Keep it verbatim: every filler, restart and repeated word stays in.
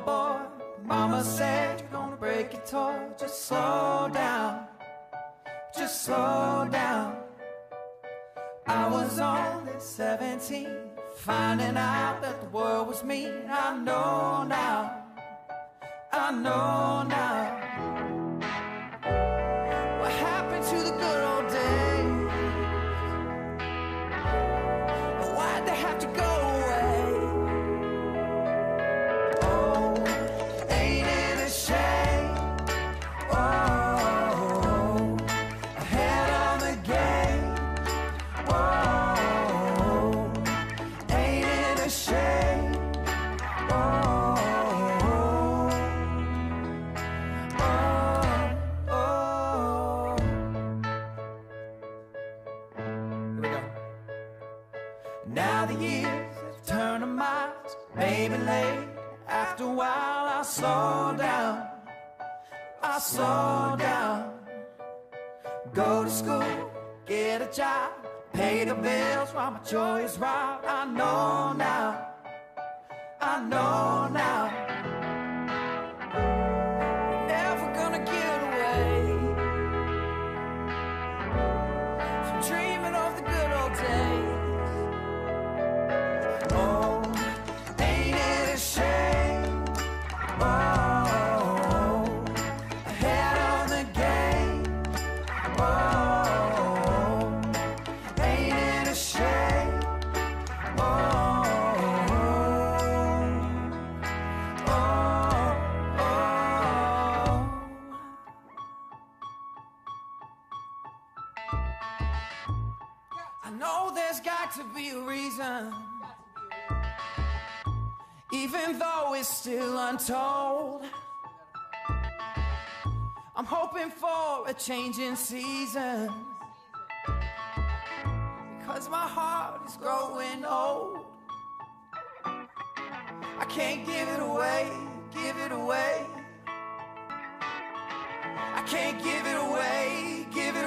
boy. Mama said you're gonna break your toy. Just slow down, just slow down. I was only seventeen, finding out that the world was mean. I know now, I know now. What happened to the good old days? Why'd they have to go away? Oh, ain't it a shame? Oh, ahead of the game. Oh, ain't it a shame? Oh, oh, oh. Here we go. Now the years have turned to miles, maybe late. After a while I'll slow down, I'll slow down. Go to school, get a job, pay the bills while my joy is robbed. I know now, I know now. We're never gonna get away from dreaming of the good old days. Oh, ain't it a shame? Oh, ahead of the game. Oh, ain't it a shame? Oh, oh, oh. I know there's got to be a reason, even though it's still untold. I'm hoping for a change in season, because my heart is growing old. I can't give it away, give it away. I can't give it away, give it